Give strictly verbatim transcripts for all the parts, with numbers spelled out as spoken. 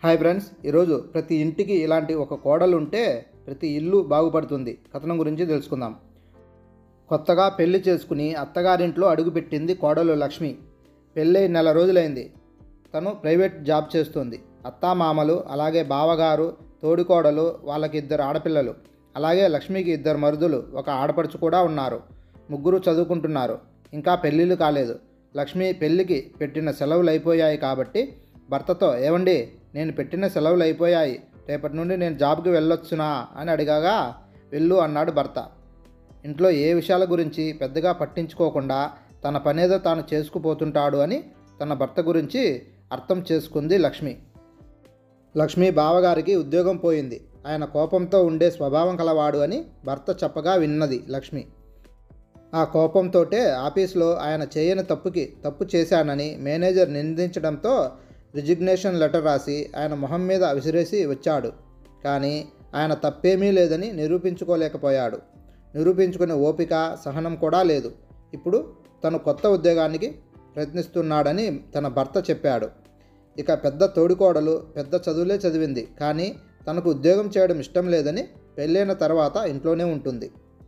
Hi friends, ఈరోజు ప్రతి ఇంటికి ఇలాంటి ఒక కోడలు ఉంటే ప్రతి ఇల్లు బాగుపడుతుంది కథనం గురించి తెలుసుకుందాం. కొత్తగా పెళ్లి చేసుకుని అత్తగారింట్లో అడుగుపెట్టింది కోడలు లక్ష్మి. పెళ్ళై నెల రోజులైంది. తను ప్రైవేట్ జాబ్ చేస్తుంది. అత్తామామలు, అలాగే బావగారు, తోడికోడలు, వాళ్ళకి ఇద్దరు ఆడపిల్లలు, అలాగే లక్ష్మికి ఇద్దరు మరుదులు, ఒక ఆడపడుచు కూడా ఉన్నారు. ముగ్గురు చదువుకుంటున్నారు. ఇంకా పెళ్ళిళ్ళు కాలేదు. లక్ష్మి పెళ్ళికి పెట్టిన సెలవులు అయిపోయాయి కాబట్టి భర్తతో, ఏవండి నేను పెట్టిన సెలవులు అయిపోయాయి, రేపటి నుండి నేను జాబ్కి వెళ్ళొచ్చునా అని అడిగాగా, వెళ్ళు అన్నాడు భర్త. ఇంట్లో ఏ విషయాల గురించి పెద్దగా పట్టించుకోకుండా తన పనేదో తాను చేసుకుపోతుంటాడు అని తన భర్త గురించి అర్థం చేసుకుంది లక్ష్మి. లక్ష్మి బావగారికి ఉద్యోగం పోయింది. ఆయన కోపంతో ఉండే స్వభావం కలవాడు అని భర్త చెప్పగా విన్నది లక్ష్మి. ఆ కోపంతోటే ఆఫీస్లో ఆయన చేయని తప్పుకి తప్పు చేశానని మేనేజర్ నిందించడంతో రిజిగ్నేషన్ లెటర్ రాసి ఆయన మొహం మీద విసిరేసి వచ్చాడు. కానీ ఆయన తప్పేమీ లేదని నిరూపించుకోలేకపోయాడు. నిరూపించుకునే ఓపిక, సహనం కూడా లేదు. ఇప్పుడు తను కొత్త ఉద్యోగానికి ప్రయత్నిస్తున్నాడని తన భర్త చెప్పాడు. ఇక పెద్ద తోడికోడలు పెద్ద చదువులే చదివింది, కానీ తనకు ఉద్యోగం చేయడం ఇష్టం లేదని పెళ్ళైన తర్వాత ఇంట్లోనే ఉంటుంది.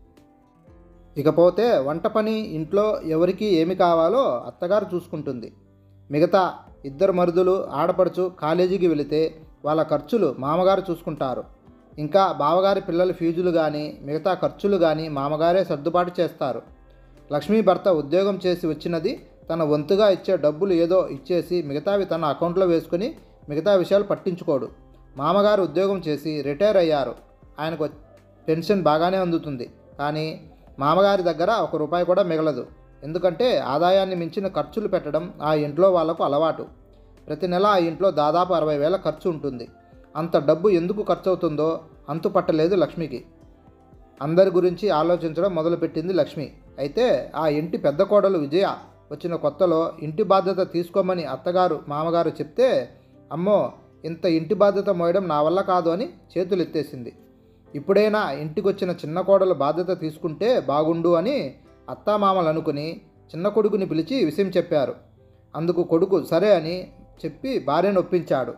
ఇకపోతే వంట పని ఇంట్లో ఎవరికి ఏమి కావాలో అత్తగారు చూసుకుంటుంది. మిగతా ఇద్దరు మరుదులు, ఆడపడుచు కాలేజీకి వెళితే వాళ్ళ ఖర్చులు మామగారు చూసుకుంటారు. ఇంకా బావగారి పిల్లల ఫీజులు కానీ మిగతా ఖర్చులు కానీ మామగారే సర్దుబాటు చేస్తారు. లక్ష్మీ భర్త ఉద్యోగం చేసి వచ్చినది తన వంతుగా ఇచ్చే డబ్బులు ఏదో ఇచ్చేసి మిగతావి తన అకౌంట్లో వేసుకుని మిగతా విషయాలు పట్టించుకోడు. మామగారు ఉద్యోగం చేసి రిటైర్ అయ్యారు. ఆయనకు పెన్షన్ బాగానే అందుతుంది. కానీ మామగారి దగ్గర ఒక రూపాయి కూడా మిగలదు. ఎందుకంటే ఆదాయాన్ని మించిన ఖర్చులు పెట్టడం ఆ ఇంట్లో వాళ్లకు అలవాటు. ప్రతి నెల ఆ ఇంట్లో దాదాపు అరవై వేల ఖర్చు ఉంటుంది. అంత డబ్బు ఎందుకు ఖర్చు అవుతుందో అంతు పట్టలేదు లక్ష్మికి. అందరి గురించి ఆలోచించడం మొదలుపెట్టింది లక్ష్మి. అయితే ఆ ఇంటి పెద్ద కోడలు విజయ వచ్చిన కొత్తలో ఇంటి బాధ్యత తీసుకోమని అత్తగారు మామగారు చెప్తే, అమ్మో ఇంత ఇంటి బాధ్యత మోయడం నా వల్ల కాదు అని చేతులు ఎత్తేసింది. ఇప్పుడైనా ఇంటికొచ్చిన చిన్న కోడలు బాధ్యత తీసుకుంటే బాగుండు అని అత్తామామలు అనుకుని చిన్న కొడుకుని పిలిచి విషయం చెప్పారు. అందుకు కొడుకు సరే అని చెప్పి భార్యను ఒప్పించాడు.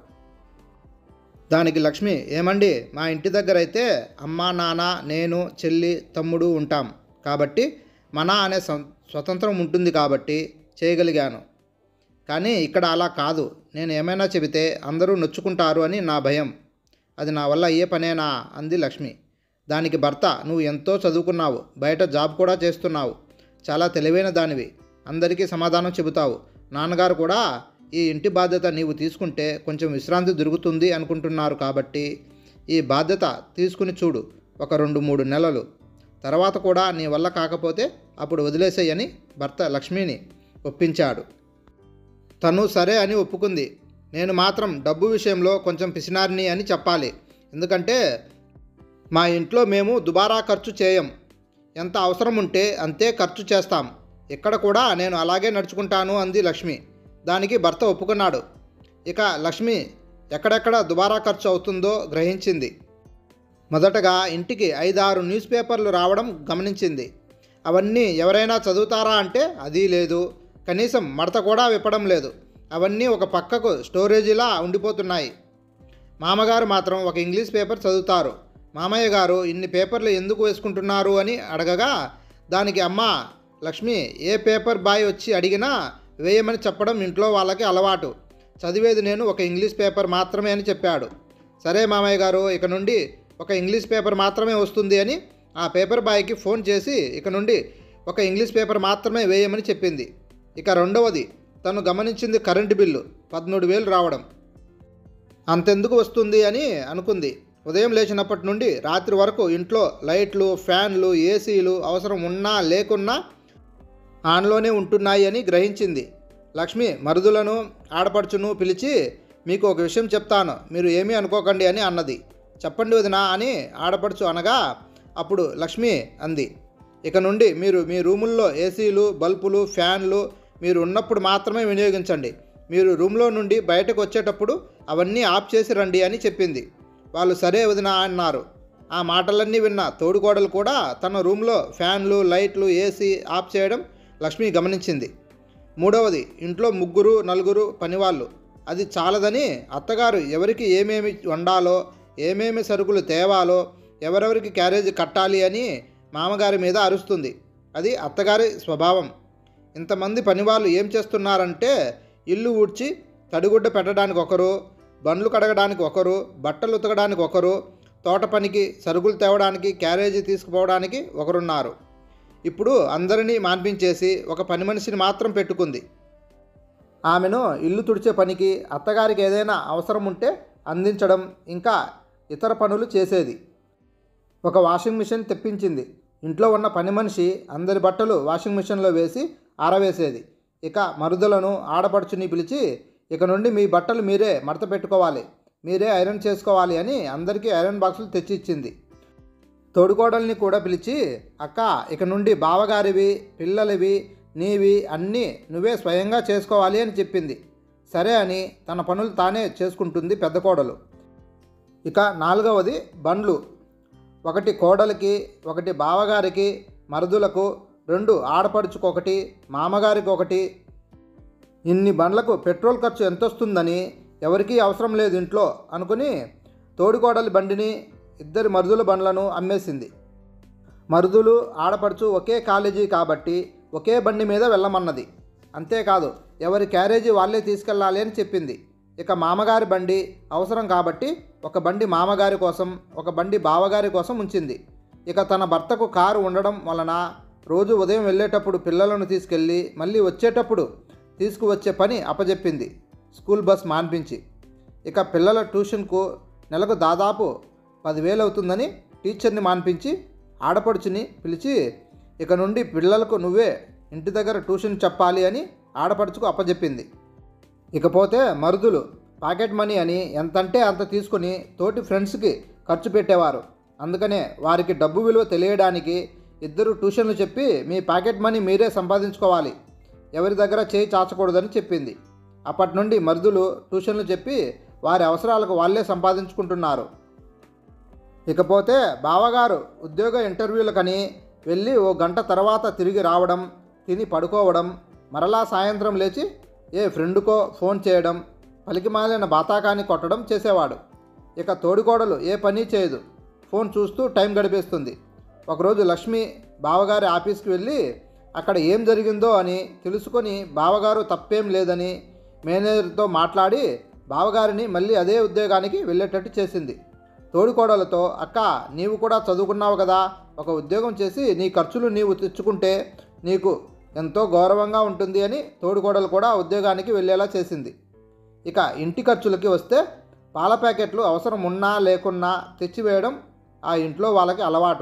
దానికి లక్ష్మి, ఏమండి మా ఇంటి దగ్గర అయితే అమ్మ, నాన్న, నేను, చెల్లి, తమ్ముడు ఉంటాం కాబట్టి మన అనే స్వతంత్రం ఉంటుంది కాబట్టి చేయగలిగాను. కానీ ఇక్కడ అలా కాదు. నేను ఏమైనా చెబితే అందరూ నొచ్చుకుంటారు అని నా భయం. అది నా వల్ల అయ్యే పనేనా అంది లక్ష్మి. దానికి భర్త, నువ్వు ఎంతో చదువుకున్నావు, బయట జాబ్ కూడా చేస్తున్నావు, చాలా తెలివైన దానివి, అందరికీ సమాధానం చెబుతావు. నాన్నగారు కూడా ఈ ఇంటి బాధ్యత నీవు తీసుకుంటే కొంచెం విశ్రాంతి దొరుకుతుంది అనుకుంటున్నారు కాబట్టి ఈ బాధ్యత తీసుకుని చూడు, ఒక రెండు మూడు నెలలు తర్వాత కూడా నీ వల్ల కాకపోతే అప్పుడు వదిలేసేయని భర్త లక్ష్మిని ఒప్పించాడు. తను సరే అని ఒప్పుకుంది. నేను మాత్రం డబ్బు విషయంలో కొంచెం పిసినారిని అని చెప్పాలి. ఎందుకంటే మా ఇంట్లో మేము దుబారా ఖర్చు చేయం. ఎంత అవసరం ఉంటే అంతే ఖర్చు చేస్తాం. ఇక్కడ కూడా నేను అలాగే నడుచుకుంటాను అంది లక్ష్మి. దానికి భర్త ఒప్పుకున్నాడు. ఇక లక్ష్మి ఎక్కడెక్కడ దుబారా ఖర్చు అవుతుందో గ్రహించింది. మొదటగా ఇంటికి ఐదారు న్యూస్ పేపర్లు రావడం గమనించింది. అవన్నీ ఎవరైనా చదువుతారా అంటే అది లేదు. కనీసం మడత కూడా విప్పడం లేదు. అవన్నీ ఒక పక్కకు స్టోరేజీలా ఉండిపోతున్నాయి. మామగారు మాత్రం ఒక ఇంగ్లీష్ పేపర్ చదువుతారు. మామయ్య గారు ఇన్ని పేపర్లు ఎందుకు వేసుకుంటున్నారు అని అడగగా, దానికి అమ్మ లక్ష్మి ఏ పేపర్ బాయ్ వచ్చి అడిగినా వేయమని చెప్పడం ఇంట్లో వాళ్ళకి అలవాటు. చదివేది నేను ఒక ఇంగ్లీష్ పేపర్ మాత్రమే అని చెప్పాడు. సరే మామయ్య గారు, ఇక నుండి ఒక ఇంగ్లీష్ పేపర్ మాత్రమే వస్తుంది అని ఆ పేపర్ బాయ్కి ఫోన్ చేసి ఇక నుండి ఒక ఇంగ్లీష్ పేపర్ మాత్రమే వేయమని చెప్పింది. ఇక రెండవది, తను గమనించింది కరెంటు బిల్లు పదమూడు వేలు రావడం. అంతెందుకు వస్తుంది అని అనుకుంది. ఉదయం లేచినప్పటి నుండి రాత్రి వరకు ఇంట్లో లైట్లు, ఫ్యాన్లు, ఏసీలు అవసరం ఉన్నా లేకున్నా ఆన్లోనే ఉంటున్నాయి అని గ్రహించింది. లక్ష్మి మరుదులను, ఆడపడుచును పిలిచి, మీకు ఒక విషయం చెప్తాను, మీరు ఏమీ అనుకోకండి అని అన్నది. చెప్పండి వదినా అని ఆడపడుచు అనగా, అప్పుడు లక్ష్మి అంది, ఇక నుండి మీరు మీ రూముల్లో ఏసీలు, బల్బులు, ఫ్యాన్లు మీరు ఉన్నప్పుడు మాత్రమే వినియోగించండి. మీరు రూమ్లో నుండి బయటకు వచ్చేటప్పుడు అవన్నీ ఆఫ్ చేసి రండి అని చెప్పింది. వాళ్ళు సరే వదినా అన్నారు. ఆ మాటలన్నీ విన్న తోడుకోడలు కూడా తన రూమ్లో ఫ్యాన్లు, లైట్లు, ఏసీ ఆఫ్ చేయడం లక్ష్మి గమనించింది. మూడవది, ఇంట్లో ముగ్గురు నలుగురు పనివాళ్ళు, అది చాలదని అత్తగారు ఎవరికి ఏమేమి వండాలో, ఏమేమి సరుకులు తేవాలో, ఎవరెవరికి క్యారేజీ కట్టాలి అని మామగారి మీద అరుస్తుంది. అది అత్తగారి స్వభావం. ఇంతమంది పనివాళ్ళు ఏం చేస్తున్నారంటే ఇల్లు ఊడ్చి తడిగుడ్డ పెట్టడానికి ఒకరు, బండ్లు కడగడానికి ఒకరు, బట్టలు ఉతకడానికి ఒకరు, తోట పనికి సరుకులు తేవడానికి, క్యారేజీ తీసుకుపోవడానికి ఒకరున్నారు. ఇప్పుడు అందరినీ మాన్పించేసి ఒక పని మనిషిని మాత్రం పెట్టుకుంది. ఆమెను ఇల్లు తుడిచే పనికి, అత్తగారికి ఏదైనా అవసరం ఉంటే అందించడం, ఇంకా ఇతర పనులు చేసేది. ఒక వాషింగ్ మిషన్ తెప్పించింది. ఇంట్లో ఉన్న పని మనిషి అందరి బట్టలు వాషింగ్ మిషన్లో వేసి ఆరవేసేది. ఇక మరుదులను, ఆడపడుచుని పిలిచి, ఇక నుండి మీ బట్టలు మీరే మడత పెట్టుకోవాలి, మీరే ఐరన్ చేసుకోవాలి అని అందరికీ ఐరన్ బాక్సులు తెచ్చి ఇచ్చింది. తోడుకోడల్ని కూడా పిలిచి, అక్క ఇక నుండి బావగారివి, పిల్లలవి, నీవి అన్నీ నువ్వే స్వయంగా చేసుకోవాలి అని చెప్పింది. సరే అని తన పనులు తానే చేసుకుంటుంది పెద్ద కోడలు. ఇక నాలుగవది బండ్లు. ఒకటి కోడలికి, ఒకటి బావగారికి, మరుదులకు, రెండు ఆడపడుచుకొకటి, మామగారికి ఒకటి. ఇన్ని బండ్లకు పెట్రోల్ ఖర్చు ఎంత వస్తుందని ఎవరికీ అవసరం లేదు ఇంట్లో అనుకుని తోడుకోడలి బండిని, ఇద్దరి మరుదుల బండ్లను అమ్మేసింది. మరుదులు, ఆడపడుచు ఒకే కాలేజీ కాబట్టి ఒకే బండి మీద వెళ్ళమన్నది. అంతేకాదు ఎవరి క్యారేజీ వాళ్ళే తీసుకెళ్ళాలి అని చెప్పింది. ఇక మామగారి బండి అవసరం కాబట్టి ఒక బండి మామగారి కోసం, ఒక బండి బావగారి కోసం ఉంచింది. ఇక తన భర్తకు కారు ఉండడం వలన రోజు ఉదయం వెళ్ళేటప్పుడు పిల్లలను తీసుకెళ్ళి మళ్ళీ వచ్చేటప్పుడు తీసుకువచ్చే పని అప్పజెప్పింది, స్కూల్ బస్ మాన్పించి. ఇక పిల్లల ట్యూషన్కు నెలకు దాదాపు పదివేలు అవుతుందని టీచర్ని మాన్పించి ఆడపడుచుని పిలిచి, ఇక నుండి పిల్లలకు నువ్వే ఇంటి దగ్గర ట్యూషన్ చెప్పాలి అని ఆడపడుచుకు అప్పజెప్పింది. ఇకపోతే మరుదులు పాకెట్ మనీ అని ఎంతంటే అంత తీసుకుని తోటి ఫ్రెండ్స్కి ఖర్చు పెట్టేవారు. అందుకనే వారికి డబ్బు విలువ తెలియడానికి ఇద్దరు ట్యూషన్లు చెప్పి మీ పాకెట్ మనీ మీరే సంపాదించుకోవాలి, ఎవరి దగ్గర చేయి చాచకూడదని చెప్పింది. అప్పటి నుండి మరుదులు ట్యూషన్లు చెప్పి వారి అవసరాలకు వాళ్ళే సంపాదించుకుంటున్నారు. ఇకపోతే బావగారు ఉద్యోగ ఇంటర్వ్యూలకని వెళ్ళి ఓ గంట తర్వాత తిరిగి రావడం, తిని పడుకోవడం, మరలా సాయంత్రం లేచి ఏ ఫ్రెండ్కో ఫోన్ చేయడం, పలికిమాలిన బాతాకాన్ని కొట్టడం చేసేవాడు. ఇక తోడికోడలు ఏ పని చేయదు, ఫోన్ చూస్తూ టైం గడిపేస్తుంది. ఒకరోజు లక్ష్మి బావగారి ఆఫీస్కి వెళ్ళి అక్కడ ఏం జరిగిందో అని తెలుసుకొని బావగారు తప్పేం లేదని మేనేజర్తో మాట్లాడి బావగారిని మళ్ళీ అదే ఉద్యోగానికి వెళ్ళేటట్టు చేసింది. తోడికోడలతో, అక్క నీవు కూడా చదువుకున్నావు కదా, ఒక ఉద్యోగం చేసి నీ ఖర్చులు నీవు తెచ్చుకుంటే నీకు ఎంతో గౌరవంగా ఉంటుంది అని తోడికోడలు కూడా ఉద్యోగానికి వెళ్ళేలా చేసింది. ఇక ఇంటి ఖర్చులకి వస్తే పాల ప్యాకెట్లు అవసరం ఉన్నా లేకున్నా తెచ్చివేయడం ఆ ఇంట్లో వాళ్ళకి అలవాటు.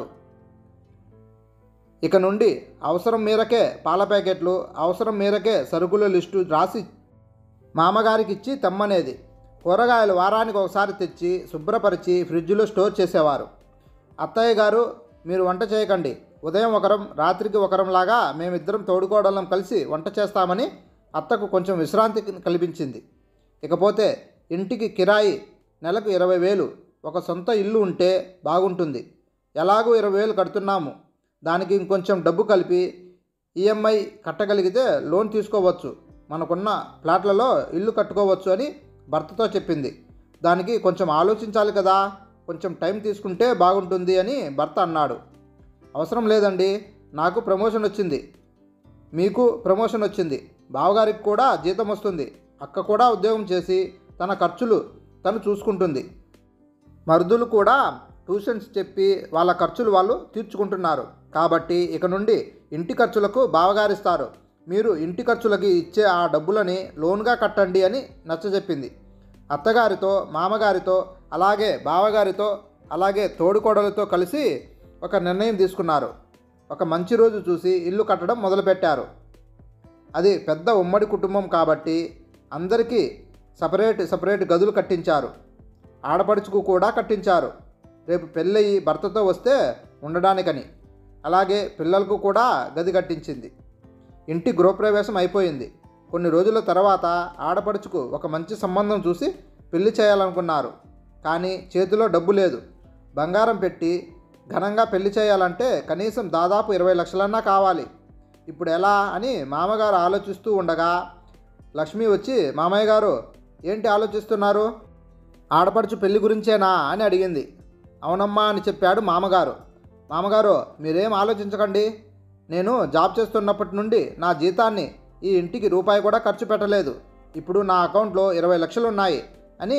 ఇక నుండి అవసరం మేరకే పాల ప్యాకెట్లు, అవసరం మేరకే సరుకుల లిస్టు రాసి మామగారికి ఇచ్చి తెమ్మనేది. కూరగాయలు వారానికి ఒకసారి తెచ్చి శుభ్రపరిచి ఫ్రిడ్జ్లో స్టోర్ చేసేవారు. అత్తయ్య గారు మీరు వంట చేయకండి, ఉదయం ఒకరం రాత్రికి ఒకరంలాగా మేమిద్దరం తోడుకోవడం కలిసి వంట చేస్తామని అత్తకు కొంచెం విశ్రాంతి కల్పించింది. ఇకపోతే ఇంటికి కిరాయి నెలకు ఇరవై వేలు, ఒక సొంత ఇల్లు ఉంటే బాగుంటుంది, ఎలాగూ ఇరవై వేలు కడుతున్నాము, దానికి ఇంకొంచెం డబ్బు కలిపి ఈఎంఐ కట్టగలిగితే లోన్ తీసుకోవచ్చు, మనకున్న ఫ్లాట్లలో ఇల్లు కట్టుకోవచ్చు అని భర్తతో చెప్పింది. దానికి కొంచెం ఆలోచించాలి కదా, కొంచెం టైం తీసుకుంటే బాగుంటుంది అని భర్త అన్నాడు. అవసరం లేదండి, నాకు ప్రమోషన్ వచ్చింది, మీకు ప్రమోషన్ వచ్చింది, బావగారికి కూడా జీతం వస్తుంది, అక్క కూడా ఉద్యోగం చేసి తన ఖర్చులు తను చూసుకుంటుంది, మరుదులు కూడా ట్యూషన్స్ చెప్పి వాళ్ళ ఖర్చులు వాళ్ళు తీర్చుకుంటున్నారు. కాబట్టి ఇక నుండి ఇంటి ఖర్చులకు బావగారిస్తారు, మీరు ఇంటి ఖర్చులకి ఇచ్చే ఆ డబ్బులని లోన్గా కట్టండి అని నచ్చజెప్పింది. అత్తగారితో, మామగారితో, అలాగే బావగారితో, అలాగే తోడుకోడలతో కలిసి ఒక నిర్ణయం తీసుకున్నారు. ఒక మంచి రోజు చూసి ఇల్లు కట్టడం మొదలుపెట్టారు. అది పెద్ద ఉమ్మడి కుటుంబం కాబట్టి అందరికీ సపరేట్ సపరేట్ గదులు కట్టించారు. ఆడపడుచుకు కూడా కట్టించారు, రేపు పెళ్ళయి భర్తతో వస్తే ఉండడానికని. అలాగే పిల్లలకు కూడా గది కట్టించింది. ఇంటి గృహప్రవేశం అయిపోయింది. కొన్ని రోజుల తర్వాత ఆడపడుచుకు ఒక మంచి సంబంధం చూసి పెళ్లి చేయాలనుకున్నారు. కానీ చేతిలో డబ్బు లేదు. బంగారం పెట్టి ఘనంగా పెళ్లి చేయాలంటే కనీసం దాదాపు ఇరవై లక్షలన్నా కావాలి. ఇప్పుడు ఎలా అని మామగారు ఆలోచిస్తూ ఉండగా లక్ష్మి వచ్చి, మామయ్య గారు ఏంటి ఆలోచిస్తున్నారు? ఆడపడుచు పెళ్లి గురించేనా అని అడిగింది. అవునమ్మా అని చెప్పాడు మామగారు. మామగారు మీరేం ఆలోచించకండి, నేను జాబ్ చేస్తున్నప్పటి నుండి నా జీతాన్ని ఈ ఇంటికి రూపాయి కూడా ఖర్చు పెట్టలేదు. ఇప్పుడు నా అకౌంట్లో ఇరవై లక్షలు ఉన్నాయి అని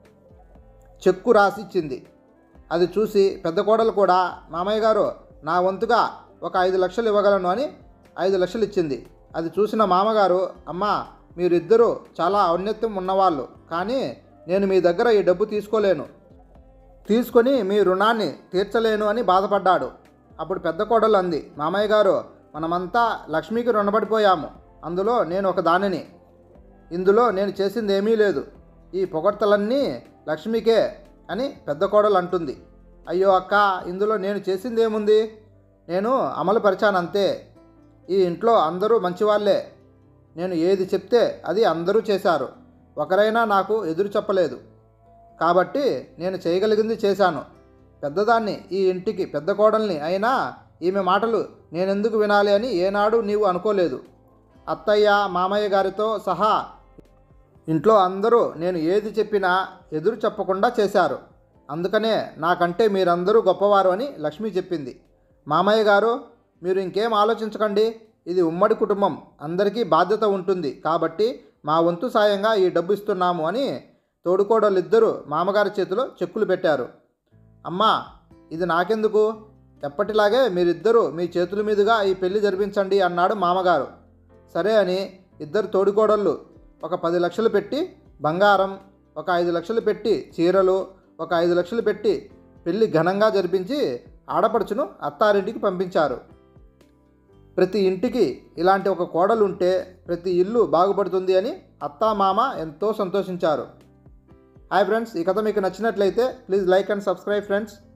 చెక్కు రాసి ఇచ్చింది. అది చూసి పెద్ద కోడలు కూడా మామయ్య గారు నా వంతుగా ఒక ఐదు లక్షలు ఇవ్వగలను అని ఐదు లక్షలు ఇచ్చింది. అది చూసిన మామగారు, అమ్మా మీరిద్దరూ చాలా ఔన్నత్యం ఉన్నవాళ్ళు, కానీ నేను మీ దగ్గర ఈ డబ్బు తీసుకోలేను, తీసుకొని మీ రుణాన్ని తీర్చలేను అని బాధపడ్డాడు. అప్పుడు పెద్ద కోడలు అంది, మామయ్య గారు మనమంతా లక్ష్మికి రుణపడిపోయాము, అందులో నేను ఒక దానిని, ఇందులో నేను చేసింది ఏమీ లేదు, ఈ పొగడ్తలన్నీ లక్ష్మికే అని పెద్ద కోడలు అంటుంది. అయ్యో అక్క, ఇందులో నేను చేసింది ఏముంది, నేను అమలు పరిచానంతే. ఈ ఇంట్లో అందరూ మంచివాళ్ళే, నేను ఏది చెప్తే అది అందరూ చేశారు, ఒకరైనా నాకు ఎదురు చెప్పలేదు, కాబట్టి నేను చేయగలిగింది చేశాను. పెద్దదాన్ని ఈ ఇంటికి పెద్ద కోడల్ని అయినా ఈమె మాటలు నేనెందుకు వినాలి అని ఏనాడు నీవు అనుకోలేదు. అత్తయ్య మామయ్య గారితో సహా ఇంట్లో అందరూ నేను ఏది చెప్పినా ఎదురు చెప్పకుండా చేశారు, అందుకనే నాకంటే మీరందరూ గొప్పవారు అని లక్ష్మి చెప్పింది. మామయ్య గారు మీరు ఇంకేం ఆలోచించకండి, ఇది ఉమ్మడి కుటుంబం, అందరికీ బాధ్యత ఉంటుంది, కాబట్టి మా వంతు సాయంగా ఈ డబ్బు ఇస్తున్నాము అని తోడుకోడలిద్దరూ మామగారి చేతిలో చెక్కులు పెట్టారు. అమ్మా ఇది నాకెందుకు, ఎప్పటిలాగే మీరిద్దరూ మీ చేతుల మీదుగా ఈ పెళ్లి జరిపించండి అన్నాడు మామగారు. సరే అని ఇద్దరు తోడుకోడళ్ళు ఒక పది లక్షలు పెట్టి బంగారం, ఒక ఐదు లక్షలు పెట్టి చీరలు, ఒక ఐదు లక్షలు పెట్టి పెళ్లి ఘనంగా జరిపించి ఆడపడుచును అత్తారింటికి పంపించారు. ప్రతి ఇంటికి ఇలాంటి ఒక కోడలు ఉంటే ప్రతి ఇల్లు బాగుపడుతుంది అని అత్తా మామ ఎంతో సంతోషించారు. హాయ్ ఫ్రెండ్స్, ఈ కథ మీకు నచ్చినట్లయితే please like and subscribe friends.